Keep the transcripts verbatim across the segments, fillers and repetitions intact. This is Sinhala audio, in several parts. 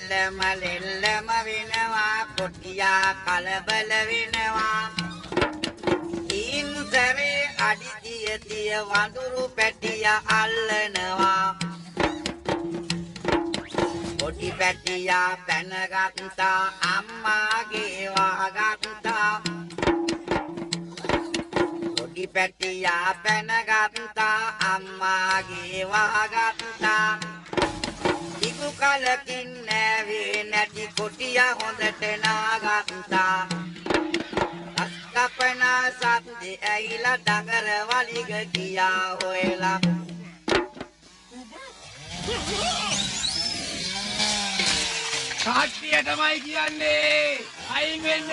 එල්ලම ලෙල්ලම වෙනවා කොටියා කලබල වෙනවා ඉන්තරේ අඩිතිය තිය වඳුරු පැටිය අල්ලනවා කොටි පැටියා පැනගත්තා අම්මාගේ වහගත්තා කොටි පැටියා පැනගත්තා අම්මාගේ වහගත්තා ඉකු කලකින් නැවේ නැති කොටියා හොඳට නාගත්තා අස්කපනා සත්දි ඇයිලා දඟර වලිග ගියා හොයලා කාට්ටිය තමයි කියන්නේ අයින් වෙන්න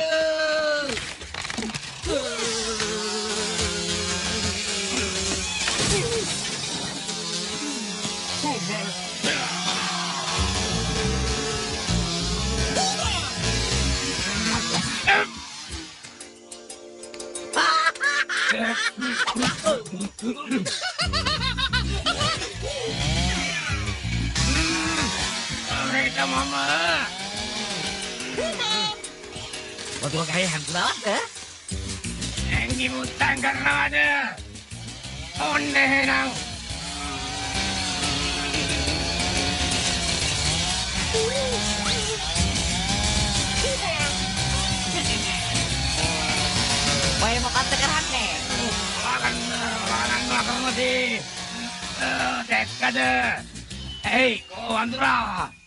Mama. Waktu kayak handlar ke? Yang butang karena ada. Onde nang. Baik mau kata keran nih. Lagan, lagan lagan masih. Dek kada. Hey, kau Andra.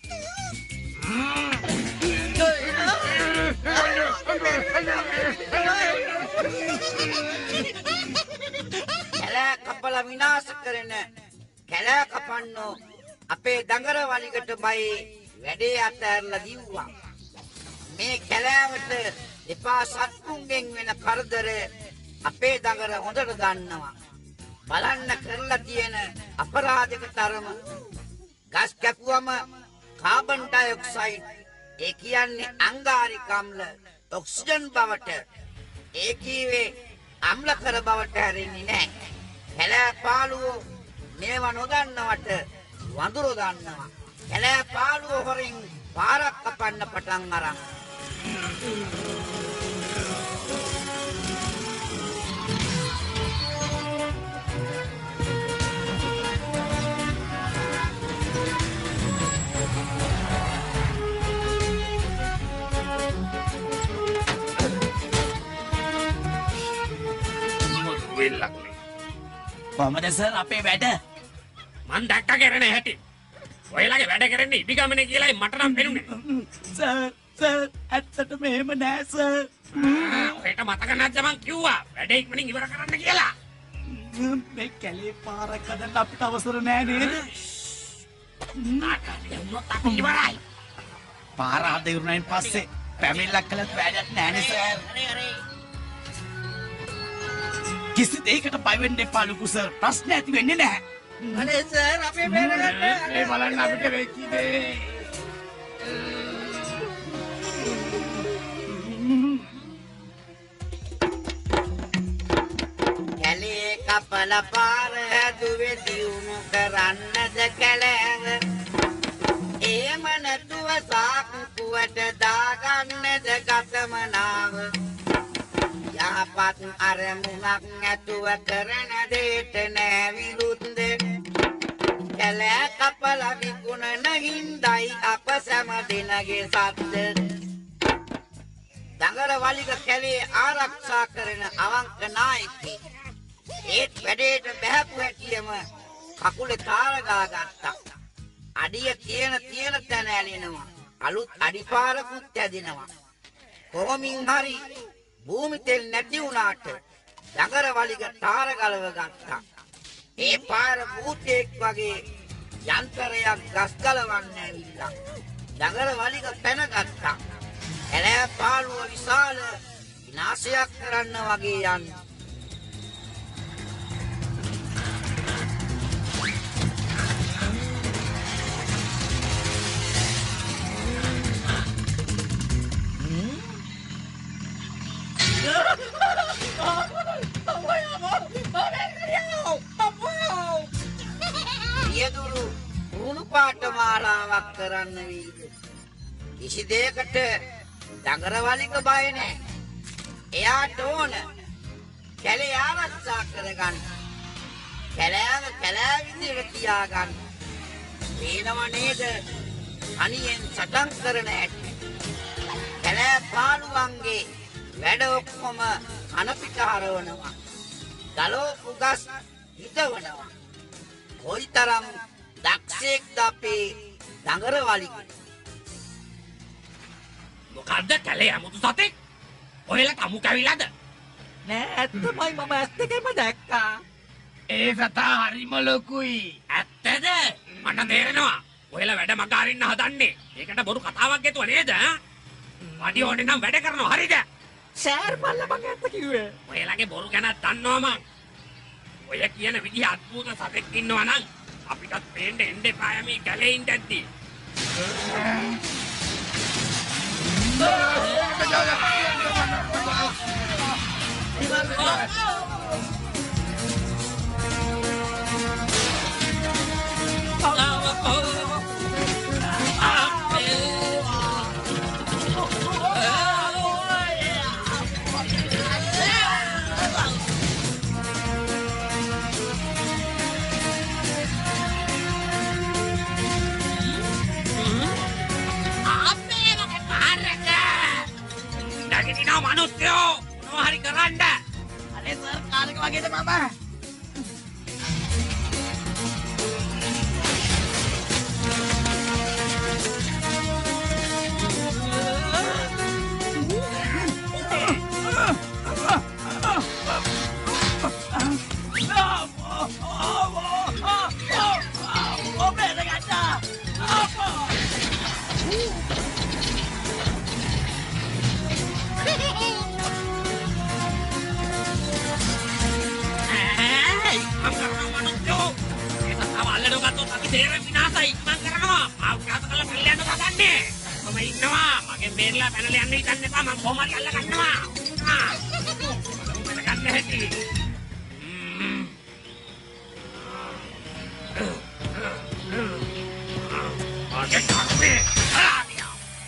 කැලෑ කපලා විනාශ කරන කැලෑ කපන්නෝ අපේ දඟර වලිගට බයි වැඩේ අතහැරලා දිව්වා මේ කැලෑවට එපා සත්තුන්ගෙන් වෙන කරදර අපේ දඟර හොඳට දන්නවා බලන්න කරලා තියෙන අපරාධක තරම ගස් කැපුවම කාබන් ඩයොක්සයිඩ් ඒ කියන්නේ අංගාරික අම්ල ඔක්සිජන් බවට ඒ කීවේ අම්ලකර බවට හැරෙන්නේ නැහැ. කැලෑ පාළුවෝ මේවා නොදන්නවට වඳුරු දන්නවා. කැලෑ පාළුවෝ හොරින් පාරක් කපන්න පටන් අරන්. කොහමද සර් අපේ වැඩ? මං දැක්ක කරන හැටි. ඔයලාගේ වැඩ කරන්නේ ඉදිගමනේ කියලායි මට නම් පෙනුනේ. සර් සර් ඇත්තටම එහෙම නෑ සර්. ඔයට මතක නැද්ද මං කිව්වා වැඩ ඉක්මනින් ඉවර කරන්න කියලා. මේ කැලේ පාරක් හදන්න අපිට අවසර නෑ නේද? නාටකය වුණොත් අපි ඉවරයි. පාර හද ඉවරනයින් පස්සේ පැමිණිල්ලක් කළත් වැඩක් නෑනේ සර්. හරි හරි. किसी देකට බය වෙන්න එපා ලුකු සර් ප්‍රශ්න ඇති වෙන්නේ නැහැ. අනේ සර් අපේ බේරගන්න. මේ බලන්න අපිට වෙයි කීදේ. කැලේ කපල පාර දුවේ දියුණු කරන්නද කැලෑව. එහෙම නැතුව සාකුවට දාගන්නද ගතමනාව. යහපත් අරමුණක් නැතුව කරන දෙයට නෑ විරුද්ධ කැලෑ කපලා විකුණන හින්දයි අප සැම දෙනගේ සද්ද දඟර වලිග කැලේ ආරක්ෂා කරන අවංක නායකයෙක් ඒත් වැඩේට බහැපු හැටියම කකුලේ තාර ගාගත්තා අඩිය තියෙන තියෙන තැන ඇලෙනවා අලුත් අඩිපාරකුත් ඇදෙනවා කොහොමින් හරි භූමි තෙල් නැති වුණාට දඟර වලිග තාර ගලව ගත්තා. ඒ පාර භූතෙක් වගේ යන්ත්‍රයක් ගස් ගලවන්න ඇවිල්ලා දඟර වලිග පැන ගත්තා. කැලෑ පාළුව විශාල විනාශයක් කරන්න වගේ යන්නේ. යදුරු උණු පාට මාලාවක් කරන්න වීද කිසි දෙයකට දඟරවලික බය නැහැ. එයාට ඕන කැලේ ආරක්ෂා කරගන්න. කැලෑව කැලෑ විදියට තියාගන්න. පේනව නේද? අනියෙන් සටන් කරන හැටි. කැලෑ පාළුවන්ගේ වැඩ ඔක්කොම අනපිට හරවනවා. ගලෝපු ගස් හිටවනවා. කොයිතරම් දක්ෂයෙක්ද අපේ දඟරවලික. මොකද්ද කැලේ 아무තු සතෙක්? ඔයලා කමු කැවිලාද? නෑ ඇත්තමයි මම ඇස් දෙකෙන්ම දැක්කා. ඒ සතා හරිම ලොකුයි. ඇත්තද? මට තේරෙනවා. ඔයලා වැඩ මග අරින්න හදන්නේ. ඒකට බොරු කතාවක් ගෙතුව නේද? වඩි ඕනේ නම් වැඩ කරනවා හරිද? සර් මල්ල මං ඇත්ත කිව්වේ. ඔයලාගේ බොරු ගැන දන්නවා මං. ඔය කියන විදිහ අద్భుත සතෙක් ඉන්නවා නම් අපිටත් පේන්න එන්න එපා මේ කැලේ ඉඳද්දි. manusia, mau hari keranda. Ada sir, kali ke lagi mama. Saya binasa ikman karena mau kata kalau kalian tuh katanya mau ini mah makin berla penelian ini kan apa mau komar kalian kan mah ah mau kan hati oke tapi ah dia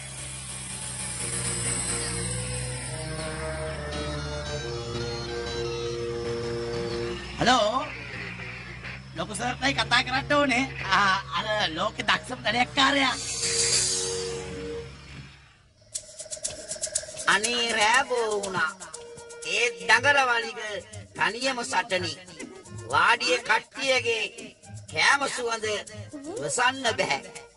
halo ලොකු සර්ටයි කතා කරන්න ඕනේ. අර ලෝකේ දක්ෂම දඩයක්කාරයා. අනේ රෑබෝ වුණා. ඒ දඟරවලිග තනියම සටනි. වාඩියේ කට්ටියගේ කෑම සුවඳ වසන්න බෑ.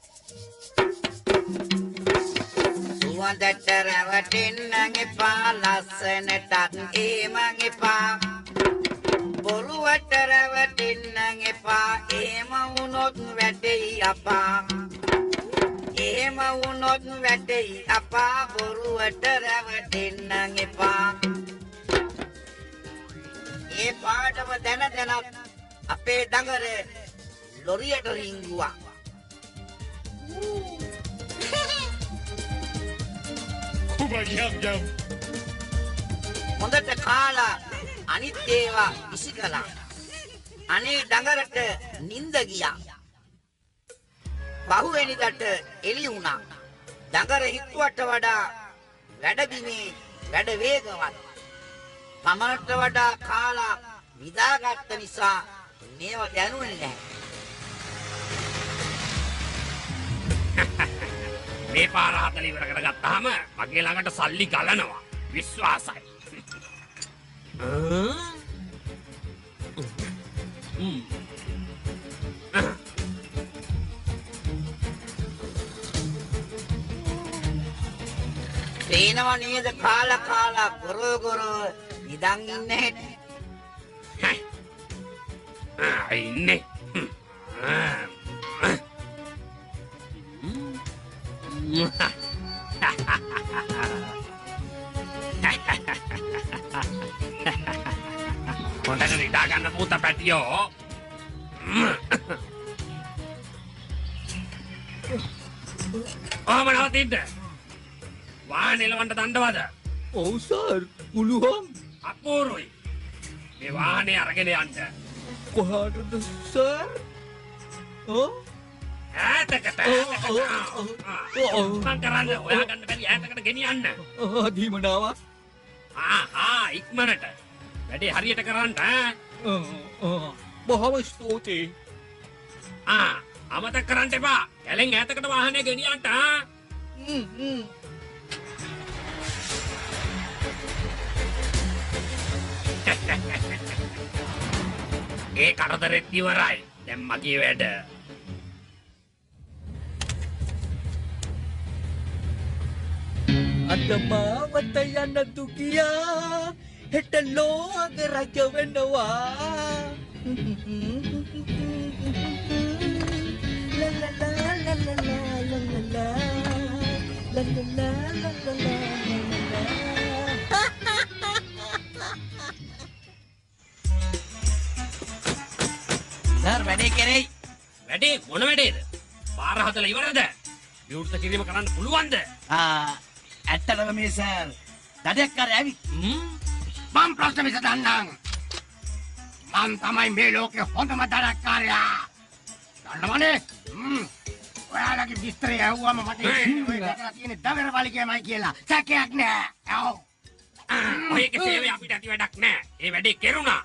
සුවඳට රැවටෙන්න එපා ලස්සනටත් ඒමන් එපා. බොරුවට රැවටෙන්න එපා එහෙම වුණොත් වැටෙයි අපා එහෙම වුණොත් වැටෙයි අපා බොරුවට රැවටෙන්න එපා ඒ පාඩම දැන දැනත් අපේ දඟර ලොරියට රිංගුවා හොඳට කාලා අනිත් ඒවා විසි කළා. අනේ දඟරට නිින්ද ගියා. බහුවෙනිදට එළි වුණා. දඟර හිතුවට වඩා වැඩබිමේ වැඩ වේගවත්. පමණට වඩා කාලා විදාගත්ත නිසා මේව දැනුනේ නැහැ. මේ පාර හතල ඉවර කරගත්තාම මගේ ළඟට සල්ලි ගලනවා. විශ්වාසයි. පේනව නේද කාලා කාලා ගොරෝ ගොරෝ නිදන් ඉන්න හැටි. ආ ඉන්නේ. Kontak tidak akan putar patio. Oh mana tidak? Wah nilawan tanda wada. Oh sir, puluhan. Apurui. Di wah ni argen anda. Kohated sir? Oh? ඈතකට මං කරන්නේ හොයාගන්න බැරි ඈතකට ගෙනියන්න. දීමනාවක්. ආහා ඉක්මනට වැඩේ හරියට කරන්න ඈ. බොහොම ස්තුතියි. ආ අමතක කරන්න එපා. කැලෙන් ඈතකට වාහනේ ගෙනියන්න ආ. ඒ කරදරෙත් ඉවරයි. දැන් මගේ වැඩ. අද මාවත යන දුකියා හෙට ලෝක රජ වෙනවා. සර් වැඩේ කරේ. වැඩේ මොන වැඩේද? පාර හදලා ඉවරද? විවෘත කිරීම කරන්න පුළුවන්ද? ආ ඇත්තටම මේ සර් දඩයක්කාර ඇවිත් මම ප්‍රශ්න විසඳන්නම්. මම තමයි මේ ලෝකේ හොඳම දඩයක්කාරයා. දන්නවනේ? හ්ම්. ඔයාලගේ විස්තරය ඇහුවම මට හිතෙන්නේ ඔය දැකලා තියෙන දඟර වලිගයමයි කියලා. සැකයක් නෑ. ඔව්. ඔයගේ සේවය අපිට ඇති වැඩක් නෑ. ඒ වැඩේ කෙරුණා.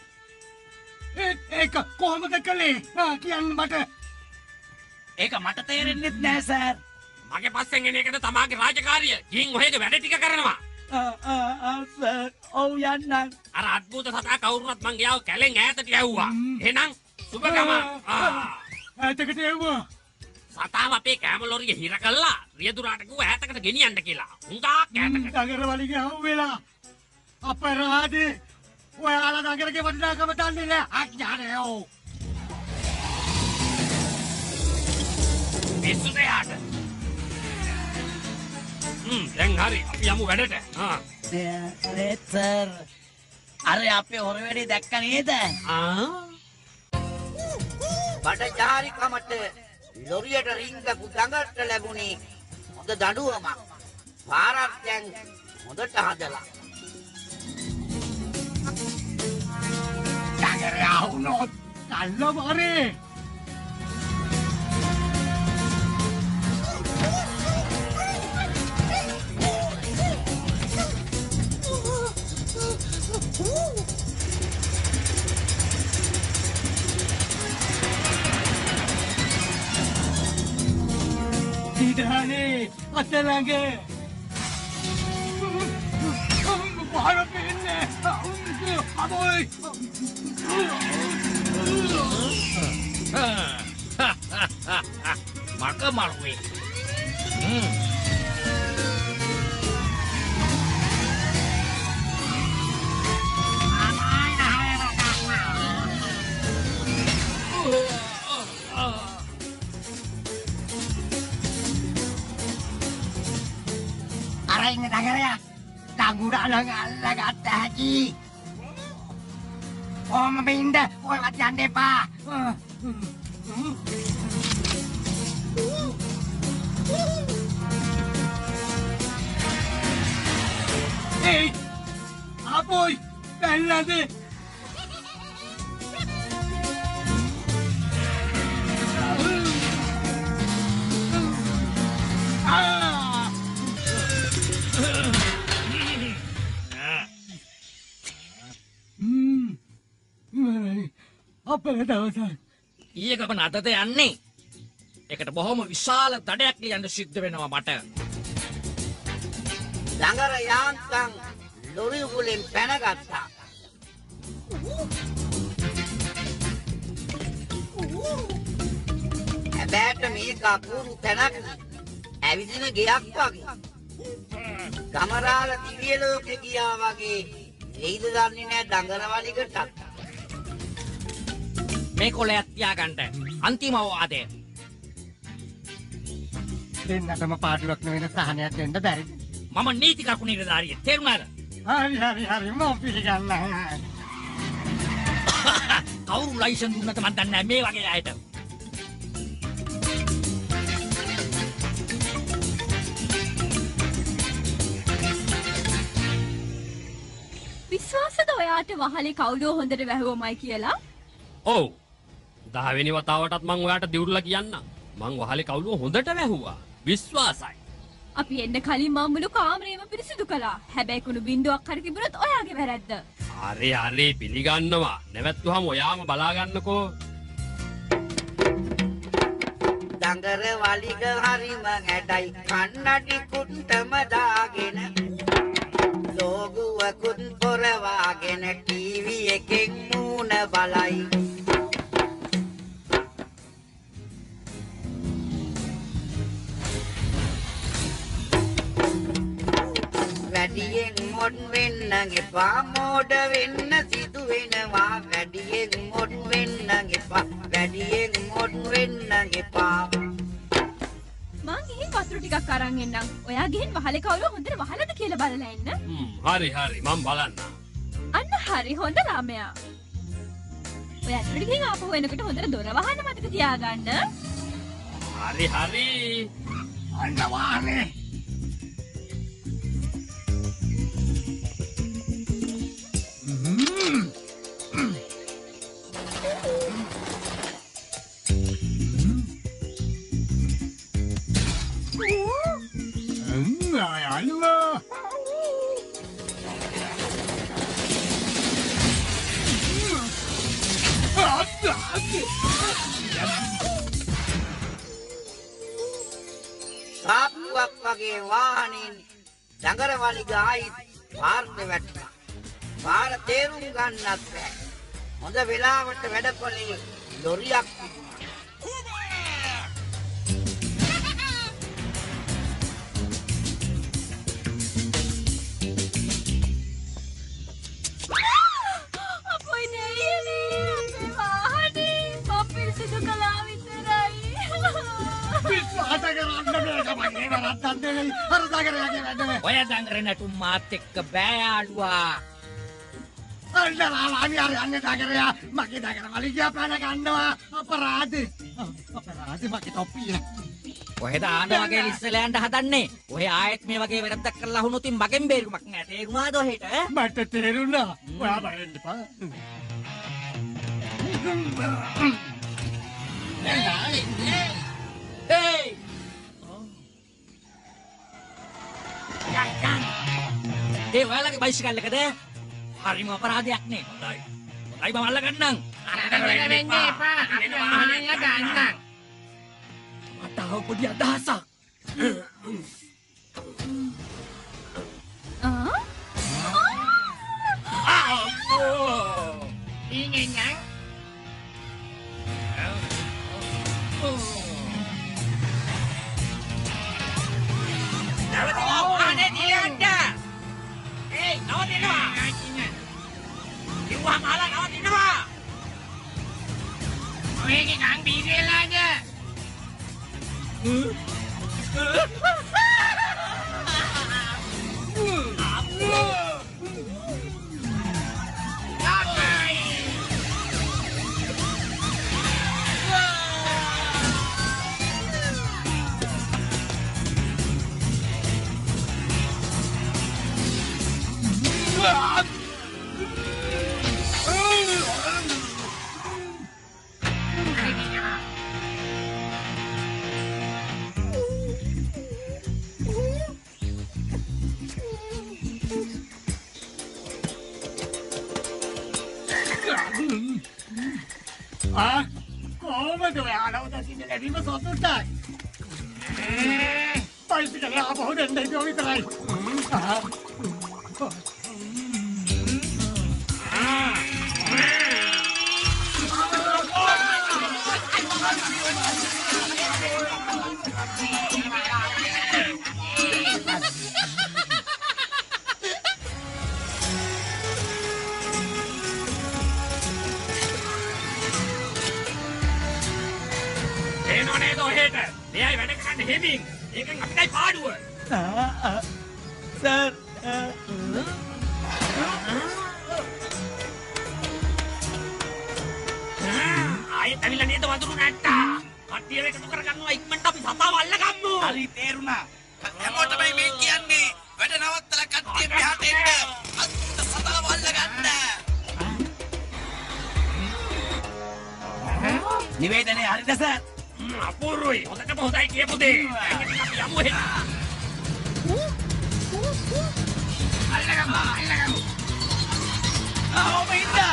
ඒක කොහොමද කළේ? කියන්න මට. ඒක මට තේරෙන්නේ නැහැ සර්. මගේ පස්සෙන් එන එකට තමාගේ රාජකාරිය. ගින් ඔයගේ වැඩ ටික කරනවා. සර් ඔව් යන්නම්. අර අද්භූත සතා කවුරුත් මං ගියාව කැලෙන් ඈතට යවුවා. එහෙනම් සුබ ගමන්. ඈතකට යවුවා. සතාව අපේ කැම ලොරිය හිර කළා. රියදුරාට කිව්වා ඈතකට ගෙනියන්න කියලා. හුඟක් ඈතකට. දඟර වලිගය අහුවෙලා. අපරාධේ. ඔයාලා දඟරගේ වටිනාකම දන්නේ නැහැ. අඥානයෝ. පිස්සුද යාට? හ්ම් දැන් හරි අපි යමු වැඩට. ආ. නේ සර්. අර අපේ හොර වැඩේ දැක්ක නේද? ආ. බඩ ජාරිකමට ලොරියට රිංගපු දඟට ලැබුණේ හොඳ දඬුවමක්. පාරක් දැන් හොඳට හදලා. දඟර ආවුනොත් කල්ල වරේ. Didane, atalangge. Bahara pinne. Aboy. Maka marwi. Hmm. Aray nga dagara. Dagura lang alagat haji. Oh, mabinda. Oh, latihan deh, Pak. Hey, Aboy, dahil natin. Ah! Hmm. අපේ දවසක්. ඊයක අප නතත යන්නේ. ඒකට බොහොම විශාල දඩයක් ලියන්න සිද්ධ වෙනවා මට. දඟර යාන්තම් ලොරි උගුලෙන් පැනගත්තා. හැබැයිට මේක අපූරු තැනක් ඇවිදින ගෙයක් වගේ. ගමරාල දිව්‍ය ලෝකෙ ගියා වගේ එයිද දන්නේ නැහැ දඟර වලිගටත්. මේ කොලයක් තියාගන්න. අන්තිම වාදය. දෙන්නටම පාඩුවක් නෙවෙන සහනයක් දෙන්න බැරිද? මම නීති කකුණේ නිලධාරියෙක්. තේරුණාද? හරි හරි හරි මම පිළිගන්නවා. කවුරු ලයිසන් දුන්නද මන් දන්නේ නැහැ මේ වගේ අයට. විශ්වාසද ඔයාට වහලේ කවුදෝ හොඳට වැහුවමයි කියලා? ඔව්. දහවෙනි වතාවටත් මං ඔයාට දිවුරලා කියන්න. මං වහලේ කවුළුව හොඳට වැහුවා. විශ්වාසයි. අපි එන්න කලින් මම මුළු කාමරේම පිරිසිදු කළා. හැබැයි කුණු බින්දුවක් හරි තිබුණොත් ඔයාගේ වැරද්ද. හරි හරි පිළිගන්නවා. නැවැත්තුවාම ඔයාම බලා ගන්නකෝ. දඟර වලිග හරිම ඇඩයි කන්නඩි කුට්ටම දාගෙන ලෝගුවකුත් පොරවාගෙන ටීවී එකෙන් මූණ බලයි. වැඩියෙන් මොඩ් වෙන්න එපා මෝඩ වෙන්න සිදු වෙනවා. වැඩියෙන් මොඩ් වෙන්න එපා වැඩියෙන් මොඩ් වෙන්න එපා. මං ගිහින් වතුර ටිකක් අරන් එන්නම්. ඔයා ගිහින් වහලේ කවුරුව හොඳට වහලද කියලා බලලා එන්න. හ්ම් හරි හරි මං බලන්න. අන්න හරි හොඳ ළමයා. ඔයා ඇතුළට ගිහින් ආපහු එනකොට හොඳට දොර වහන්න මතක තියාගන්න. හරි හරි. අන්න වාහනේ. සාප්පුවක් වගේ වාහනින් දඟරවලිග ආයිත් පාරට වැටුණා. පාර තේරුම් ගන්නත් බැහැ. හොඳ වෙලාවට වැඩපොලේ ලොරියක් අපොයි දෙයියනේ අපේ වාහනේ මම පිරිසිදු කළා විතරයි. විශ්වාස කරන්න බෑ තමයි වැරද්දක් නෙවෙයි. අර දඟරයාගේ වැඩ. ඔය දඟරේ නැටුම් මාත් එක්ක බෑ යාළුවා. අල්ලලා අනිවාර්ය අන්නේ දඟරයා මගේ දඟර වලිගියා පැන ගන්නවා. අපරාධේ. අපරාධේ මගේ තොප්පිය. කොහෙද ආන වගේ ඉස්සලා යන්න හදන්නේ? ඔය ආයෙත් මේ වගේ වැරද්දක් කරලා වුණොත් මගෙන් බේරුමක් නෑ. තේරුණාද ඔහෙට? මට තේරුණා. ඔයා බලන්න එපා. Hey! ඒ ඔයාලගේ බයිසිකල් එකද? හරිම අපරාධයක් නේ. හොඳයි. හොඳයි මම අල්ලගන්නම්. අර වෙන්නේ එපා. අපිට වාහනය ගන්න. මට ආව පොඩි අදහසක්. ආ? ඉන්නේ නවතිනවා අනේ දිලන්න. ඒ නවතිනවා. කිව්වම අහලා නවතිනවා. ඔයගේ ගම් බීරේලාද? Ah, කොහොමද ඔයාලා උදසින් ලැබීම සතුටුයි? පයිසිකල ආපහු දෙන්න ඉතින් විතරයි. මෙයයි වැඩ කරන්න හෙමින්. ඒකෙන් අපිටයි පාඩුව. සර් ආයෙත් ඇවිල්ලා නේද වඳුරු නැට්ටා. කට්ටිය එකතු කරගන්නවා ඉක්මනට අපි සතාව අල්ලගමු. හරි තේරුණා. හැමෝටම මේ කියන්නේ වැඩ නවත්තලා කට්ටිය මෙහාට එන්න. අත් සතාව අල්ලගන්න. නිවේදනය හරිද සර්? අපූර්වයි. හොඳටම හොඳයි කියපු දේ. අපි යමු එහෙනම්. අල්ලගමු අල්ලගමු. ආ මෙන්න.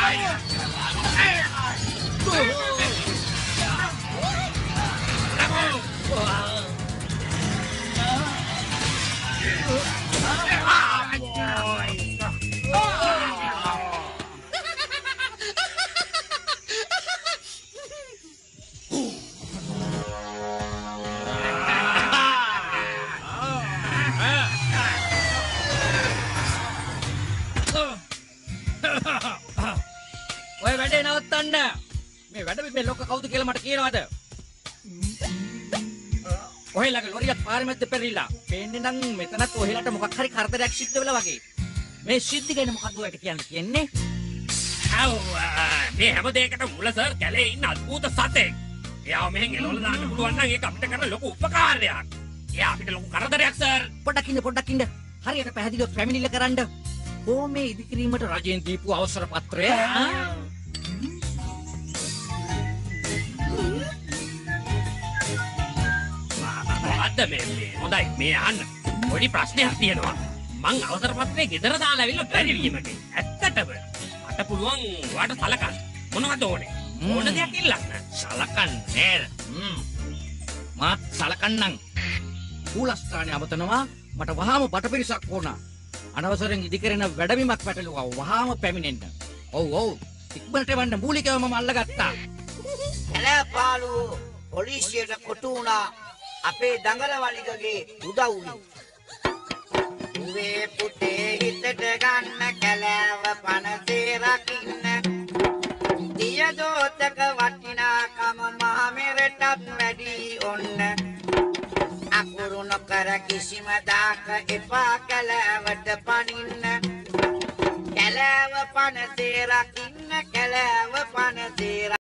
ඔය වැඩේ නවත්තන්න. මේ වැඩ මේ ලොක්ක කවුද කියලා මට කියනවද? ඔහෙලගේ ලොරියක් පාරේ මැද්දේ පෙරලිලා. පේන්නේ නම් මෙතනත් ඔහෙලට මොකක් හරි කරදරයක් සිද්ධ වෙලා වගේ. මේ සිද්ධි ගැන මොකක්ද ඔයාලට කියන්න කියන්නේ? ආව් මේ හැම දෙයකටම මුල සර් කැලේ ඉන්න අద్భుත සතෙක්. එයාව මෙහෙන් එලවලා දාන්න පුළුවන් නම් ඒක අපිට කරන ලොකු උපකාරයක්. එයා අපිට ලොකු කරදරයක් සර්. පොඩ්ඩක් ඉන්න පොඩ්ඩක් ඉන්න. හරියට පැහැදිලිව පැමිණිල්ල කරන්න. කොහොමේ ඉදිකිරීමට රජයෙන් දීපු අවසර පත්‍රය? අද මේ මේ හොඳයි මේ අහන්න. පොඩි ප්‍රශ්නයක් තියෙනවා. මං අවසර පත්‍රේ ගෙදර දාලා ඇවිල්ලා බැරි වීමට. ඇත්තටම මට පුළුවන් ඔයාට සලකන්න. මොනවද ඕනේ? ඕන දෙයක් ඉල්ලන්න. සලකන්න නේද? හ්ම්. මාත් සලකන්නම්. කුලස්ථානේ අමතනවා මට වහාම බටපිරිසක් ඕන. අනවසරෙන් ඉදිකරන වැඩබිමක් පැටලුවා. වහාම පැමිණෙන්න. ඔව් ඔව්. ඉක්මනට වන්න මූලිකවම මම අල්ලගත්තා. කැලෑපාලු පොලිසියට කොටු වුණා අපේ දඟලවලිගගේ උදව්වි. උවේ පුතේ හිතට ගන්න කැලෑව පනසේ රකින්න. දියදෝතක වටිනාකම මහ මෙරටත් වැඩි ඔන්න. අකුරු නොකර කිසිම දාක එපා කැලෑවට පනින්න. කැලෑව පනසේ රකින්න කැලෑව පනසේ